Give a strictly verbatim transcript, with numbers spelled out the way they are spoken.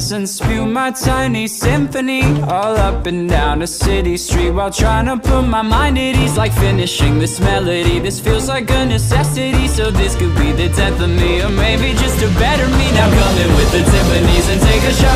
words and spew my tiny symphony all up and down a city street, while trying to put my mind at ease. Like finishing this melody, this feels like a necessity. So this could be the death of me, or maybe just a better me. Now come in with the Tiffany's and take a shot